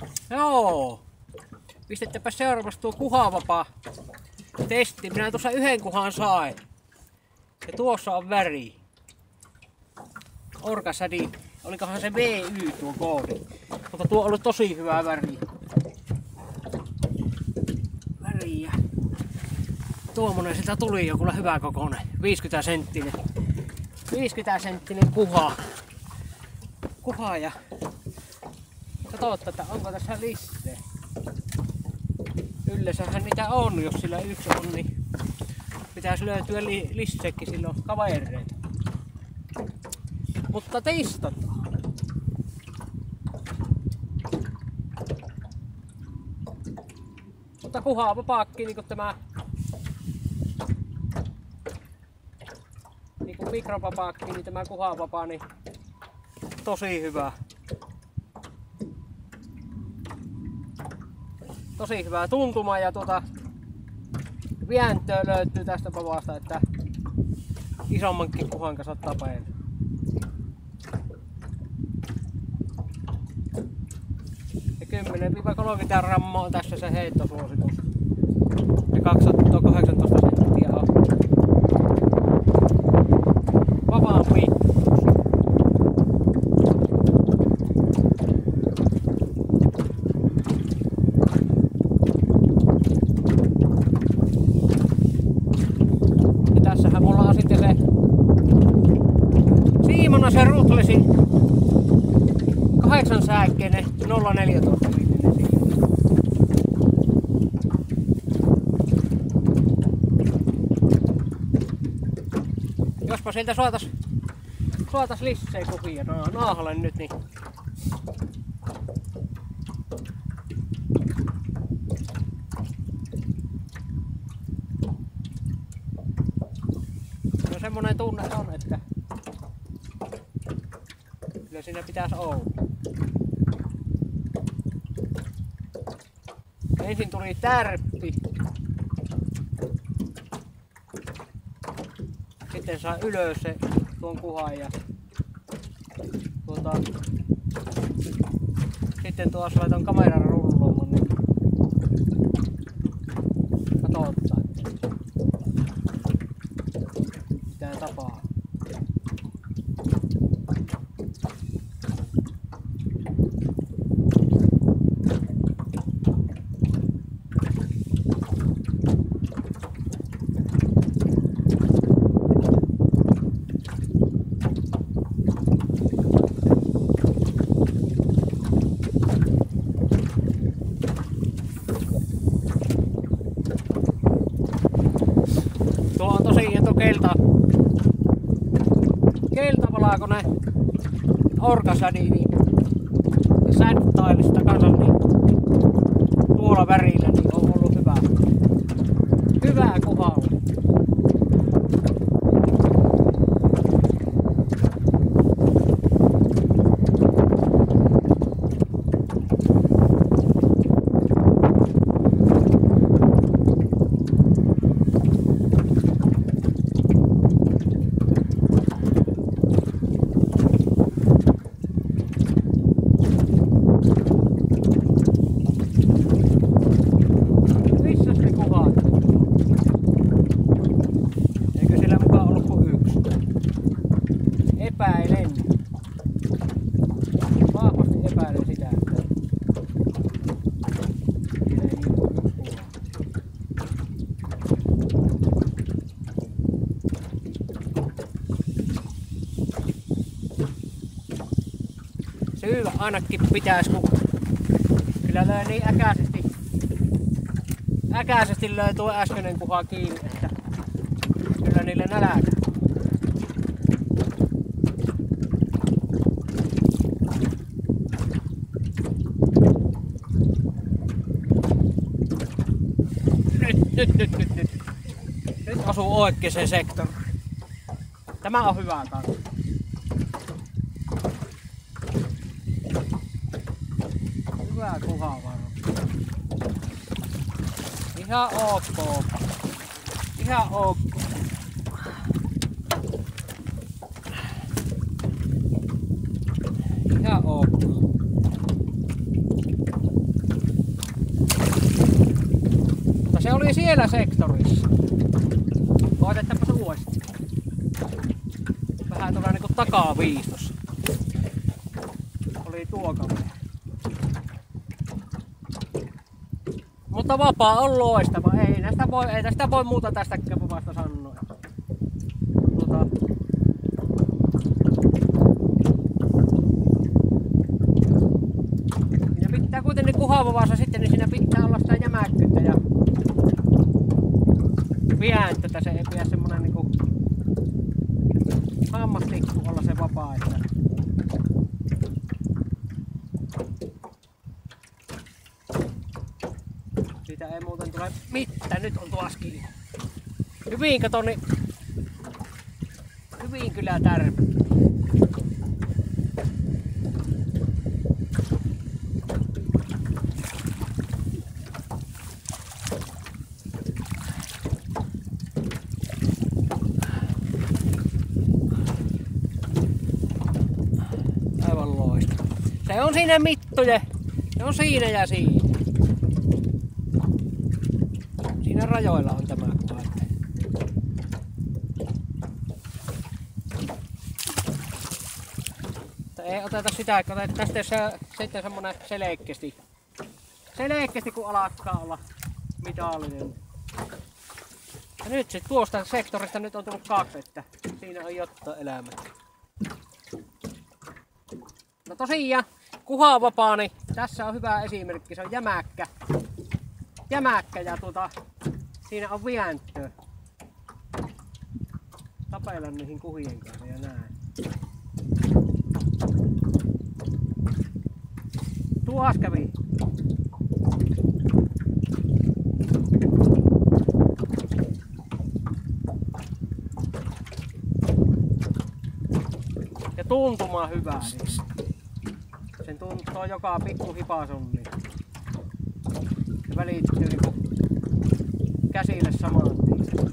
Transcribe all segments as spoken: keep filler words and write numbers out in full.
Joo. Pistettäpä seuraavaksi tuo kuhavapaa testi. Minä tuossa yhden kuhan sain. Ja tuossa on väri. Orkasädi. Olikohan se V Y tuo koodi. Mutta tuo on ollut tosi hyvä väri. Väriä. Tuommoinen sitä tuli jo kyllä hyvä kokoinen. viisikymmentä senttinen. viisikymmentä senttinen kuha. Kuha ja katsotaan, että onko tässä lisää. Yleensähän niitä on, jos sillä yksi on, niin pitäisi löytyä li listeekin silloin kavereita. Mutta testataan. Mutta kuhaava paakki, niin kuin tämä niin kuin mikropapaakki, niin tämä kuhavapaa, niin tosi hyvä. Tosi hyvää tuntuma ja tuota vientöä löytyy tästä papasta, että isommankin kuhan kanssa tapeilla. Ja kymmenen kolmekymmentä grammaa on tässä se heittosuositus. Ja kaksisataakahdeksantoista senttiä on vapaan piikki. Se rutlesi kahdeksan sääkkeinen nolla neljätoista litrinen siinä. Jospa sieltä suotas, suotas lisää kuhia no, naahalle nyt niin. No semmonen tunne on, että kyllä siinä pitäisi olla. Ensin tuli tärppi. Sitten sai ylös se tuon kuhan ja tuota, sitten tuossa laitan kameran rulloon, niin katsotaan, mitä tapaa. Tuo on tosiaan tuo kelta, keltavalkoinen orkasädi, niin sädtailista kanssa, niin tuolla värillä niin on ollut hyvä, hyvä kuvaus. Epäilen. Vahvasti epäilen sitä, että siinä ei niin ole yksi kuva. Syyvä ainakin pitäisi, kun kyllä löi niin äkäisesti, äkäisesti löi tuo äskeinen kuha kiinni, että kyllä niille nälkä. Nyt, nyt, nyt, nyt. Nyt osuu oikeeseen sektoriin. Tämä on hyvä kans. Hyvä kuhavaro. Ihan ok. Ihan ok. Ihan ok. oli siellä sektorissa. Koitetaanpas uudestaan. Vähän tuolla niinku takaviistos. Oli tuo kaveri. Mutta vapaa on loistava. Ei tästä voi, ei tästä voi muuta tästäkään vasta sanoa. Tuota, siinä pitää kuitenkin kuhavavassa sitten, niin siinä pitää olla sitä jämäkkyyttä ja viäntötä. Se ei pidä semmonen niinku hammastikku olla se vapaa. Että siitä ei muuten tule mitään. Nyt on tuossa kiinni. Hyvin kato, niin hyvin kyllä tärpä. Aivan loistava. Se on siinä mittoje. Se on siinä ja siinä. Siinä rajoilla on tämä kuva. Ei oteta sitä, että otetaan tästä se, sitten semmonen selkeästi. Selkeästi kun alkaa olla mitallinen. Ja nyt sit tuosta sektorista nyt on tullut kaksi, että siinä on jotain elämää. No tosiaan, kuhavapaa, niin tässä on hyvä esimerkki, se on jämäkkä. Jämäkkä ja tuota, siinä on viäntöä. Tapella niihin kuhien kanssa ja näin. Tuossa kävi. Ja tuntuma hyvää. Niin. Sen tuntoo joka pikku hipasonni. Se välittyy niinku käsille samaan tien.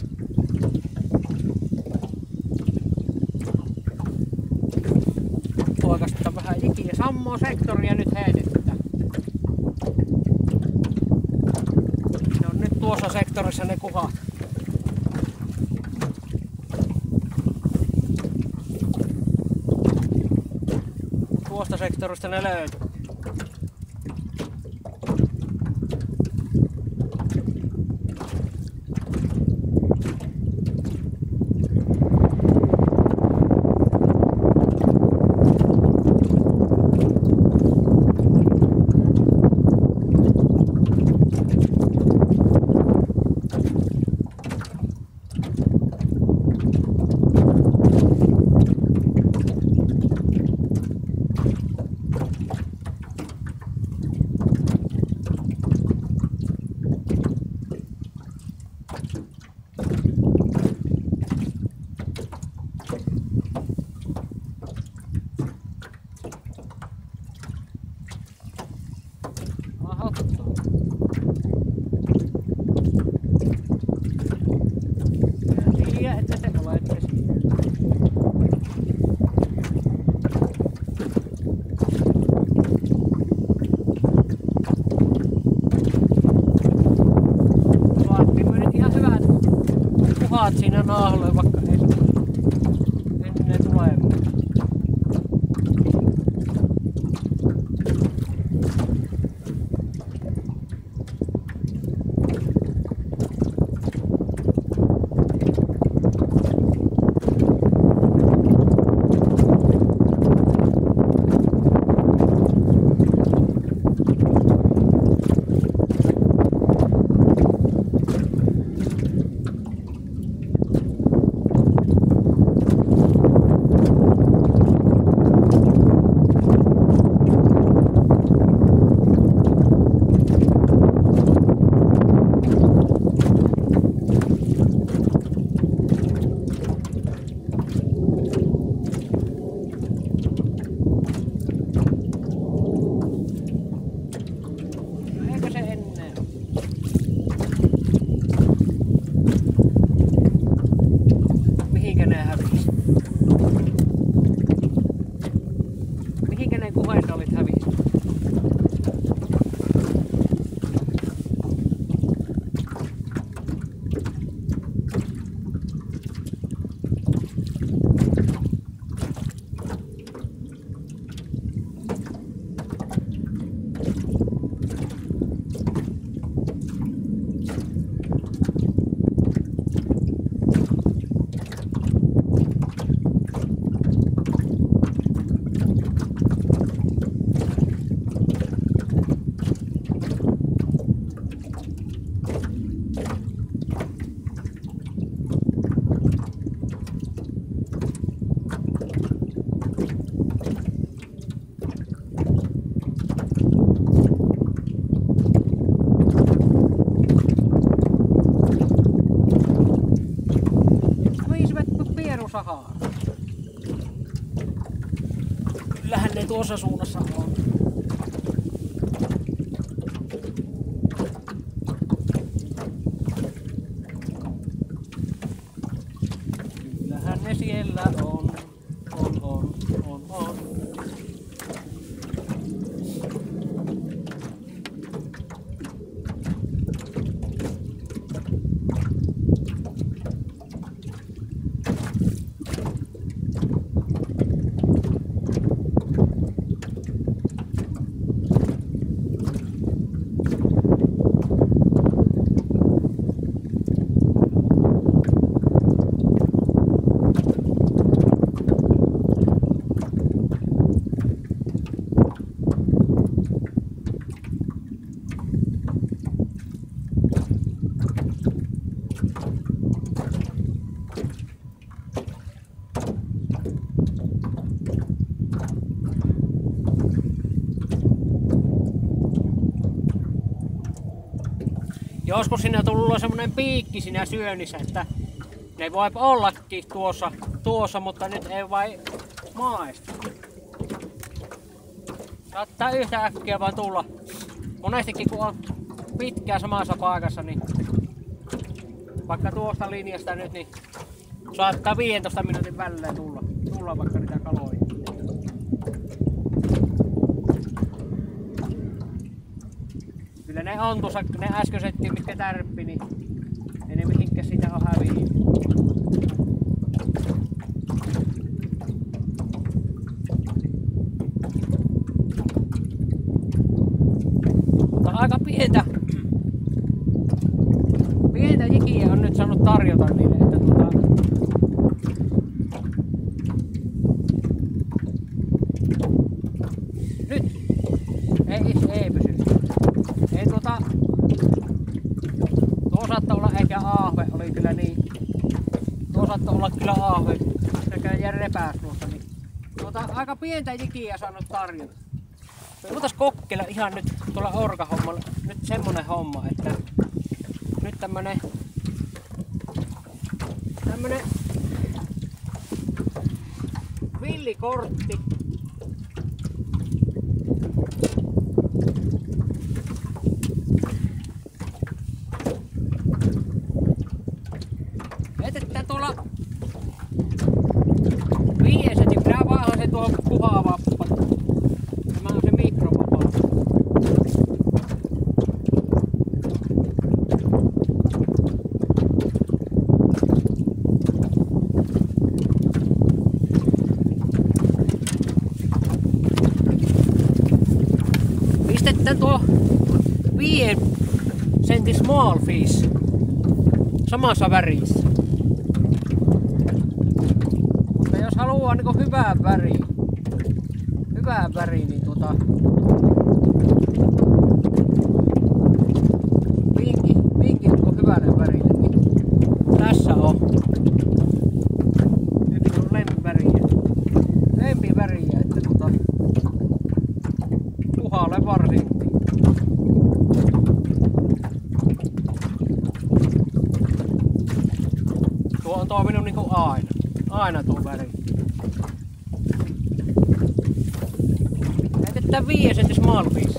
Tuokasta vähän ikiä. Samoa sektoria nyt heitetään. Ne on nyt tuossa sektorissa ne kuhat. Tuosta sektorista ne löytyy. Siinä naaholle vaikka ei ennen tulee. tuossa suunnassa on. Kyllähän ne siellä on. On, on, on, on. Joskus siinä tullut semmonen piikki siinä syönnissä, että ne voi ollakin tuossa, tuossa, mutta nyt ei vai maista. Saattaa yhtä äkkiä vaan tulla. Monestikin kun on pitkään samassa paikassa, niin vaikka tuosta linjasta nyt, niin saattaa viisitoista minuutin välein tulla, tulla vaikka niitä kaloja. Kyllä ne on tuossa, ne äskeisetkin mitkä tärppi, niin ei ne mihinkä sitä on häviä. Mutta aika pientä, pientä jikiä on nyt saanut tarjota niille, että tuota, nyt ei, ei pysy. Ei tuota, tuo saattaa olla ehkä aahve, oli kyllä niin, tuo saattaa olla kyllä aahve, sekä jää repääs tuosta, niin tuota, aika pientä jikiä saanut tarjota. Me voitais kokeilla ihan nyt tuolla orkahommalla, nyt semmonen homma, että nyt tämmönen, tämmönen villikortti. Heitetään tuolla viidesetin, pitää vaan se tuohon kuhavappa. Tämä on se mikrovapaa. Pistetään tuo viiden sentin small fish samassa värissä. Mutta jos haluaa niin hyvää väriä, hyvää väriä, niin tuota vinkki, vinkki niin hyvälle värille, niin tässä on yksi on lempiväriä, lempiväriä, että tuota kuhalle varsinkin. Tuo on toiminut niinku aina. Aina tuo väri. Heitetään viiden sentin small fish.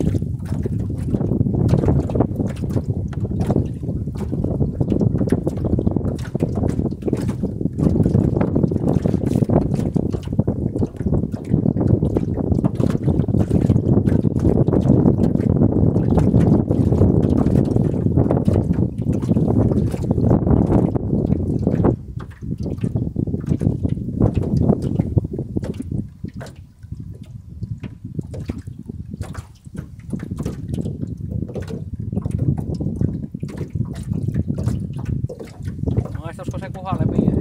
Maistuisiko se kuhalle viides?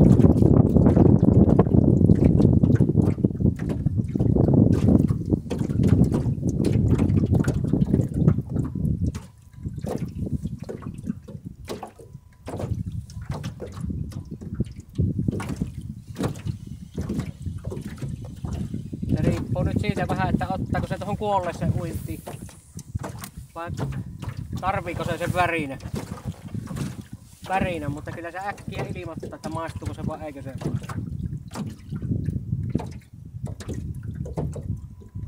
Se riippuu nyt siitä vähän, että ottaako se tuohon kuolleeseen uintiin vai tarviiko se sen värinä. värinä, mutta kyllä se äkkiä ilmoittaa, että maistuuko se vai eikö se.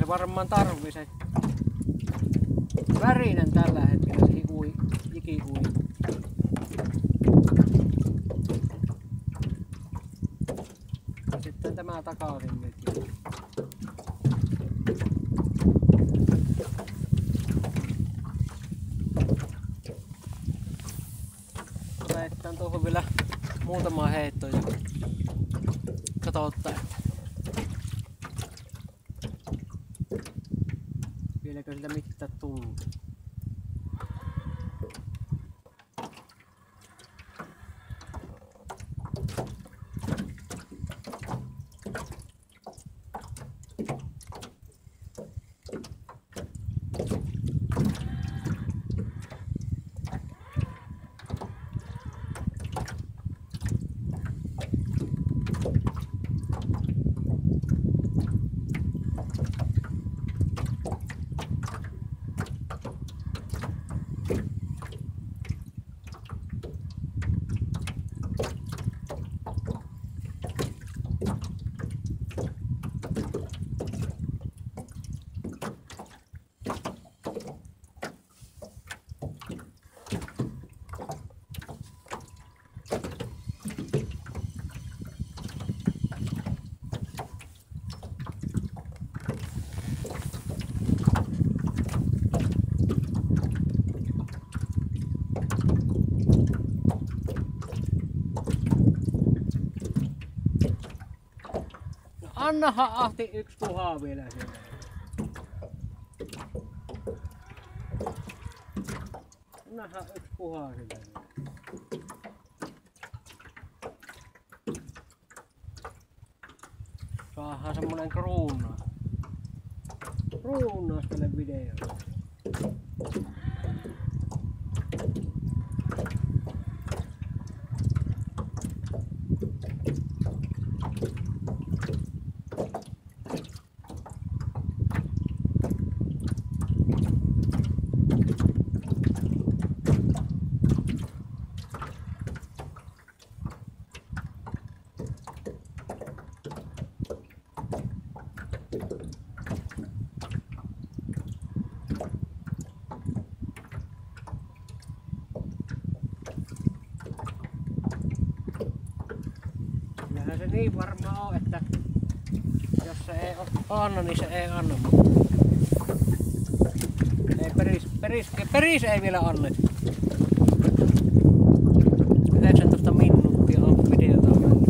se varmaan tarvii se värinen tällä hetkellä siihen ui, jiki ui. Sitten tämä takaisin nyt. Otetaan tuohon vielä muutama heitto ja katsotaan, että vieläkö siltä mitään tullut. Annahan Ahti yksi kuhaa vielä siellä. Annahan yksi kuhaa siellä. Saadaan semmonen kruuna. Kruunaus tälle videolle. Kyllähän se niin varmaan on, että jos se ei anna, niin se ei anna. Ei peris, peris, peris ei vielä anneta. yhdeksäntoista minuuttia on videota mennyt.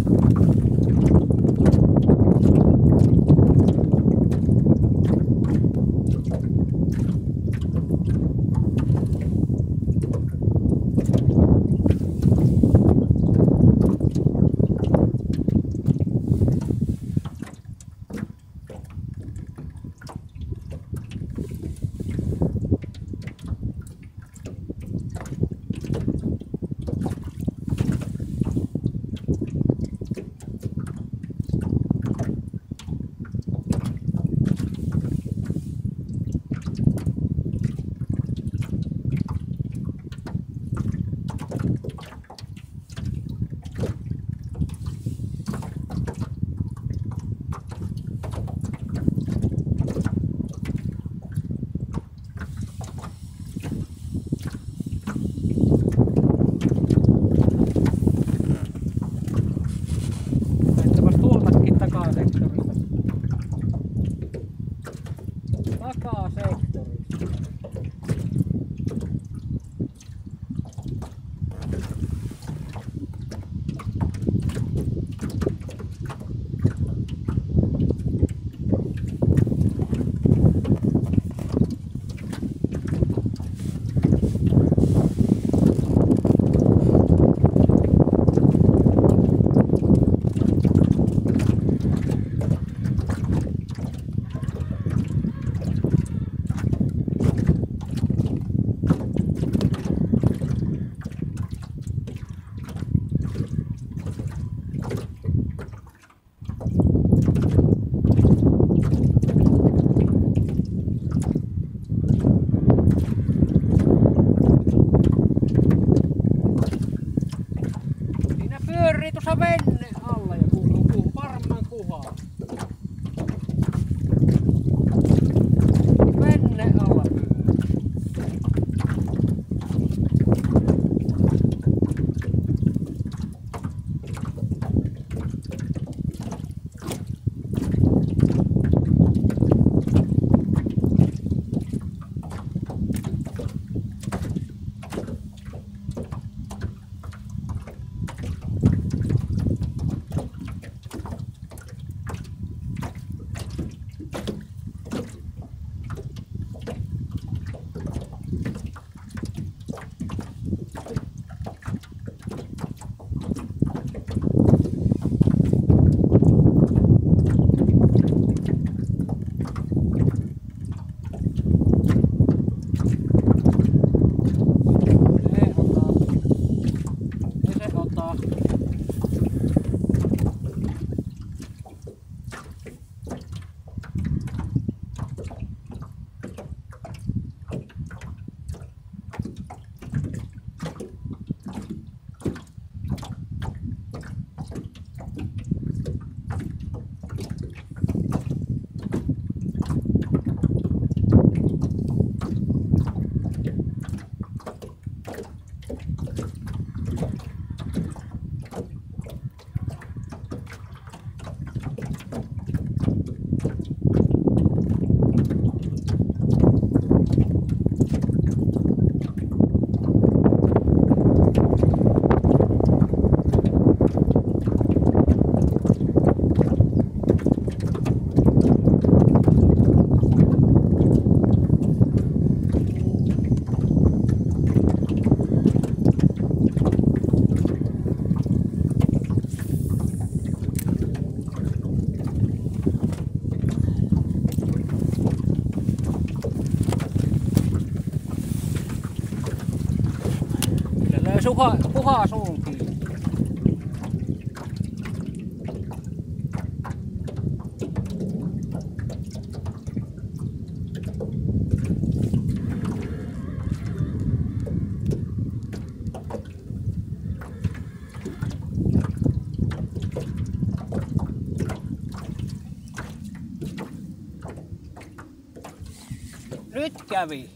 Pyörii tuossa venne alla ja kuuluu varmaan kuhaa. tuha, puhaa suunkin. Nyt kävi.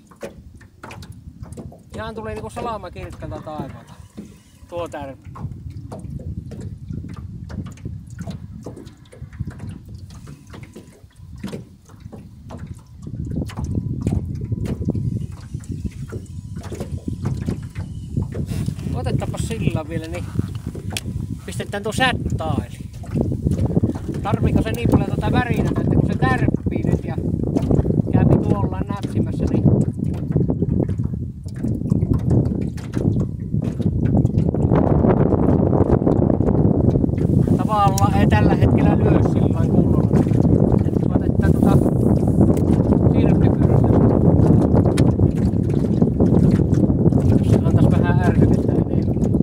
Ihan tuli niinku salama kirkkalta taivaalta. Tuo tärppi. Otetaanpa sillä vielä, niin pistetään tuo sättäili. Tarviiko se niin paljon tuota värinätä, että kun se tärppii nyt ja käypi tuolla näpsimässä, niin tavallaan ei tällä hetkellä lyö sillain kunnolla. Otetaan tuota sirppipyrystä. Se antais vähän ärsytettä enemmän.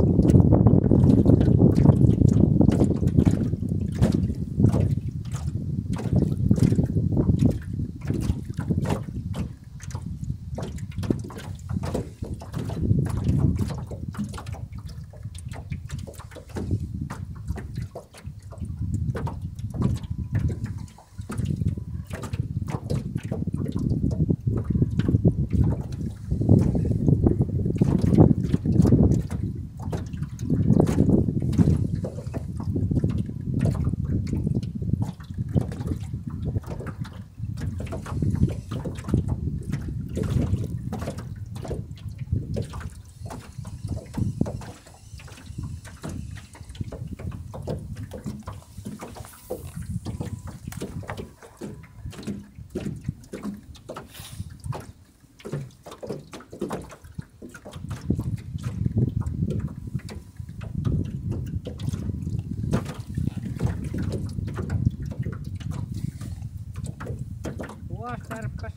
Tuossa tärppäs.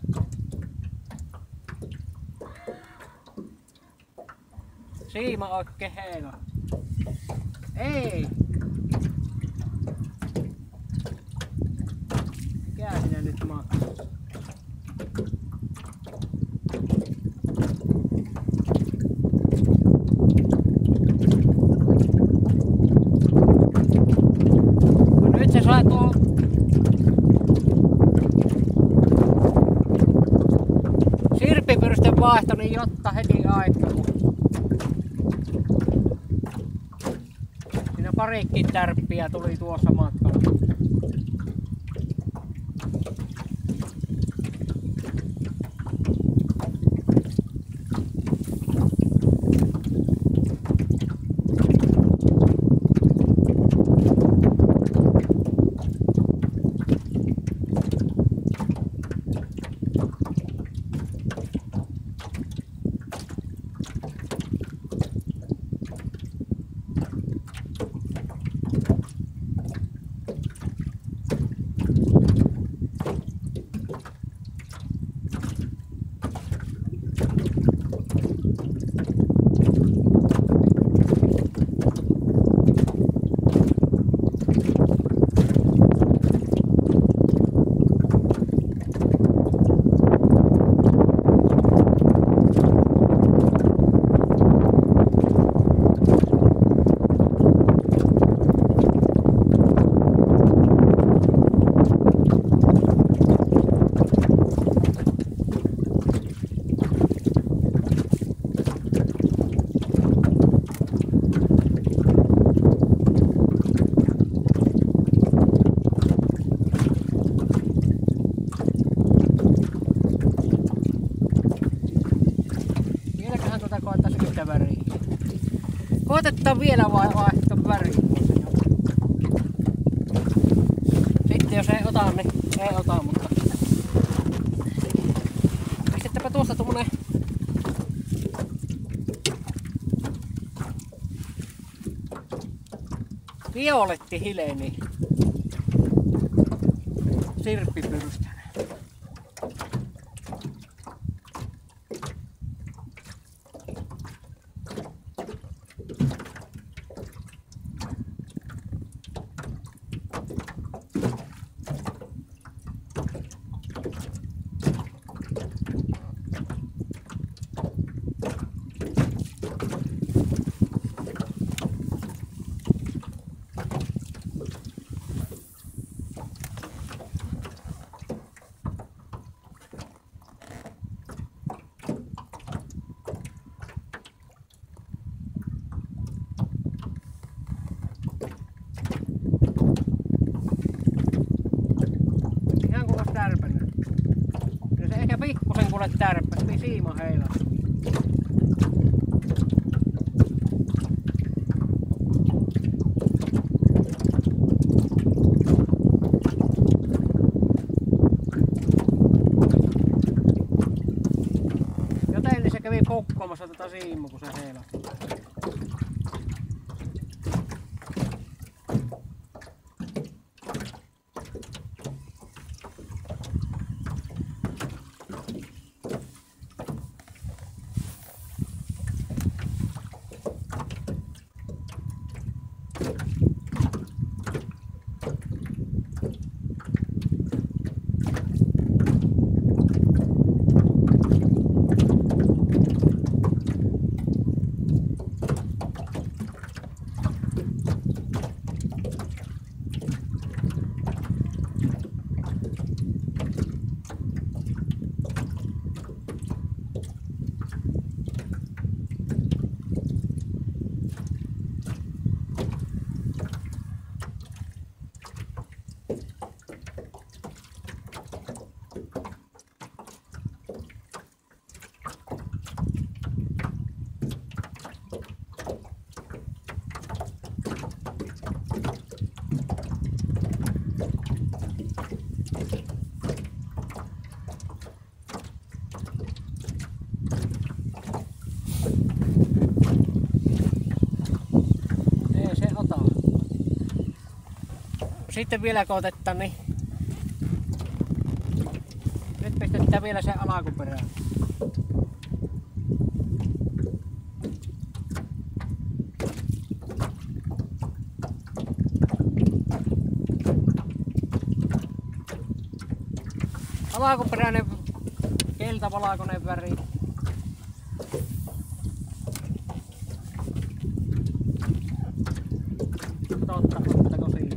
Siima oikein heino. Ei! Mikä sinä nyt maksaa? No nyt se saa tuo sirppipyrysten vaihto, niin jotta heti aikaa. Siinä parikin tärppiä tuli tuossa matkalla. Koitetaan vielä vai vaihtaa väriä. Sitten jos ei ota, niin ei ota, mutta pistetäänpä tuosta tommonen violetti hileni sirppipyrystä. liimu, kun se heilaa. Sitten vielä kun otetaan, niin nyt pistetään vielä se alakuperään. Alakuperäinen keltavalkoinen väri. Totta, ottako siitä?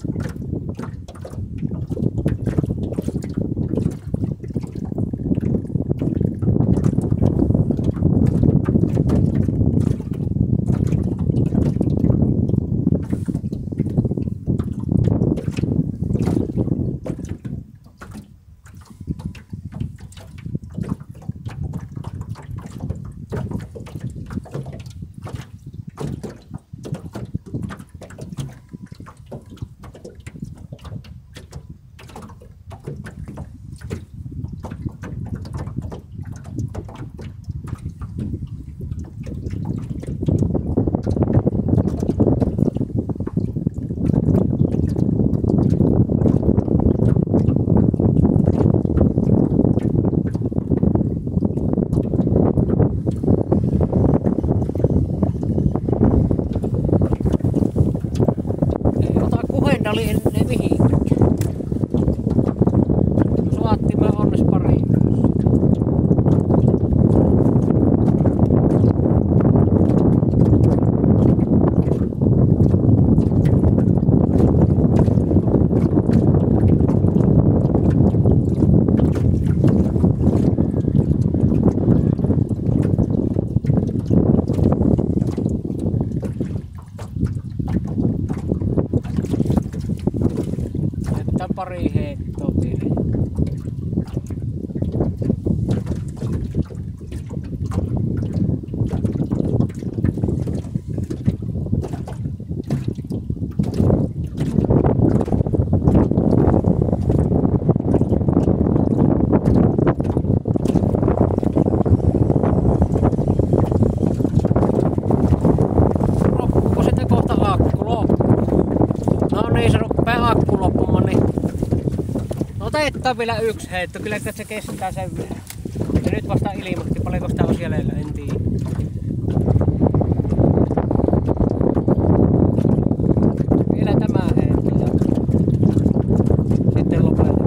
Oli ennen mihinkään. Saattiin me onnes pariin. Pari heittoa vielä. Loppuuko sitten kohta akku loppu? No niin, se rupeaa akku loppumaan, niin otetaan vielä yksi heitto, kyllä se kestää sen verran. Ja nyt vasta ilmoitti, paljonko sitä on jäljellä, en tiedä. Vielä tämä heitto ja sitten lopetetaan.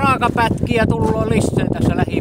raakapätkiä tullut lisää tässä lähi